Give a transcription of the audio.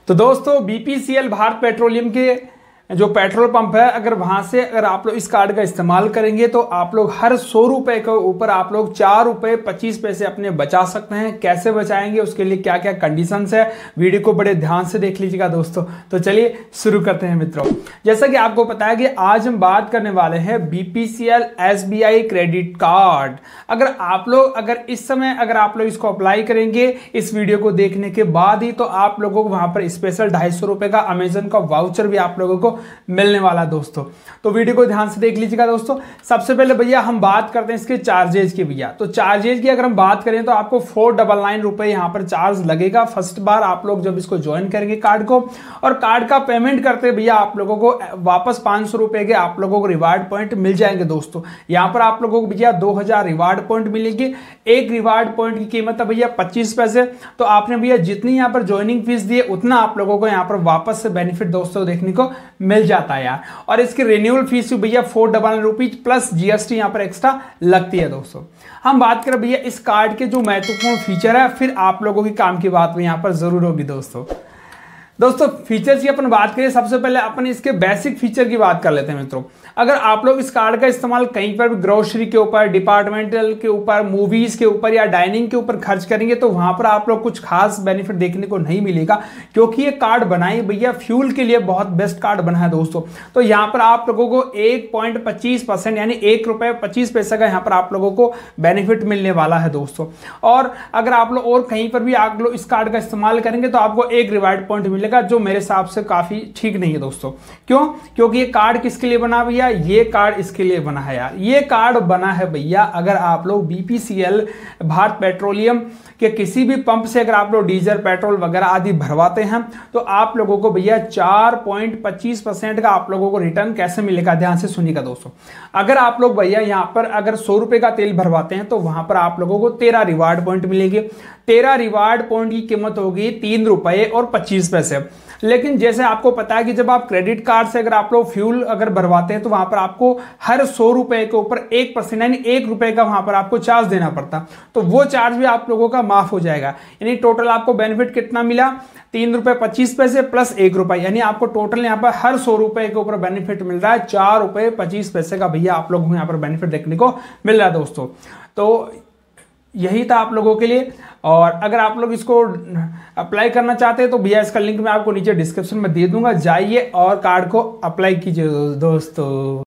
तो दोस्तों BPCL Bharat petroleum के जो पेट्रोल पंप है, अगर वहां से अगर आप लोग इस कार्ड का इस्तेमाल करेंगे तो आप लोग हर 100 रुपए के ऊपर आप लोग 4 रुपए 25 पैसे अपने बचा सकते हैं। कैसे बचाएंगे, उसके लिए क्या क्या कंडीशंस है, वीडियो को बड़े ध्यान से देख लीजिएगा दोस्तों। तो चलिए शुरू करते हैं मित्रों। जैसा कि आपको पता है कि आज हम बात करने वाले हैं बीपीसीएल एसबीआई क्रेडिट कार्ड। अगर इस समय अगर आप लोग इसको अप्लाई करेंगे इस वीडियो को देखने के बाद ही, तो आप लोगों को वहां पर स्पेशल 250 रुपए का अमेजन का वाउचर भी आप लोगों को मिलने वाला दोस्तों। तो वीडियो को ध्यान से देख लीजिएगा दोस्तों। सबसे पहले भैया हम बात करते हैं इसके चार्जेज की। भैया तो चार्जेज की अगर हम बात करें तो आपको 499 रुपए यहां पर चार्ज लगेगा फर्स्ट बार आप लोग जब इसको ज्वाइन करेंगे कार्ड को। और कार्ड का पेमेंट करते भैया आप लोगों को वापस 500 रुपए के आप लोगों को रिवार्ड पॉइंट मिल जाएंगे दोस्तों। यहां पर आप लोगों को भैया 2000 रिवार्ड पॉइंट मिलेंगे। एक रिवार्ड पॉइंट की कीमत है भैया 25 पैसे। तो आपने भैया जितनी यहां पर ज्वाइनिंग फीस दी है उतना आप लोगों को यहां पर वापस से बेनिफिट दोस्तों देखने को मिल जाता है यार। और इसकी रिन्यूअल फीस भैया 499 रुपीज प्लस जीएसटी यहां पर एक्स्ट्रा लगती है दोस्तों। हम बात करें भैया इस कार्ड के जो महत्वपूर्ण फीचर है, फिर आप लोगों की काम की बात यहां पर जरूर होगी दोस्तों फीचर्स की अपन बात करें, सबसे पहले अपन इसके बेसिक फीचर की बात कर लेते हैं मित्रों। अगर आप लोग इस कार्ड का इस्तेमाल कहीं पर भी ग्रोसरी के ऊपर, डिपार्टमेंटल के ऊपर, मूवीज के ऊपर या डाइनिंग के ऊपर खर्च करेंगे तो वहां पर आप लोग कुछ खास बेनिफिट देखने को नहीं मिलेगा, क्योंकि ये कार्ड बनाई भैया फ्यूल के लिए बहुत बेस्ट कार्ड बना है दोस्तों। तो यहाँ पर आप लोगों को 1.25% यानी 1 रुपए 25 पैसे का यहाँ पर आप लोगों को बेनिफिट मिलने वाला है दोस्तों। और अगर आप लोग और कहीं पर भी आप लोग इस कार्ड का इस्तेमाल करेंगे तो आपको एक रिवार्ड पॉइंट मिलेगा, जो मेरे हिसाब से काफी ठीक नहीं है दोस्तों। क्यों? क्योंकि ये कार्ड किसके लिए बना भैया? ये कार्ड इसके लिए बना है यार। ये कार्ड बना है भैया अगर आप लोग बीपीसीएल भारत पेट्रोलियम के किसी भी पंप से अगर आप लोग डीजल पेट्रोल वगैरह आदि भरवाते हैं तो आप लोगों को भैया 4.25% का आप लोगों को रिटर्न कैसे मिलेगा, ध्यान से सुनिएगा दोस्तों। अगर आप लोग भैया यहां पर अगर 100 रुपए का तेल भरवाते हैं तो वहां पर आप लोगों को 13 रिवार्ड पॉइंट मिलेंगे। 13 रिवार्ड पॉइंट की कीमत होगी 3 रुपए और 25 पैसे। लेकिन जैसे आपको पता है कि जब आप क्रेडिट कार्ड से अगर आप लोग फ्यूल अगर भरवाते हैं तो वहां पर आपको हर 100 रुपए के ऊपर 1% यानी 1 रुपए का वहां पर आपको चार्ज देना पड़ता, तो वो चार्ज भी आप लोगों का माफ हो जाएगा। यानी टोटल आपको बेनिफिट कितना मिला? 3 रुपए 25 पैसे प्लस 1 रुपए, यानी आपको टोटल यहां पर हर 100 रुपए के ऊपर बेनिफिट मिल रहा है 4 रुपए 25 पैसे का भैया आप लोगों को यहां पर बेनिफिट देखने को मिल रहा है दोस्तों। तो यही था आप लोगों के लिए। और अगर आप लोग इसको अप्लाई करना चाहते हैं तो भैया इसका लिंक मैं आपको नीचे डिस्क्रिप्शन में दे दूंगा, जाइए और कार्ड को अप्लाई कीजिए दोस्तों।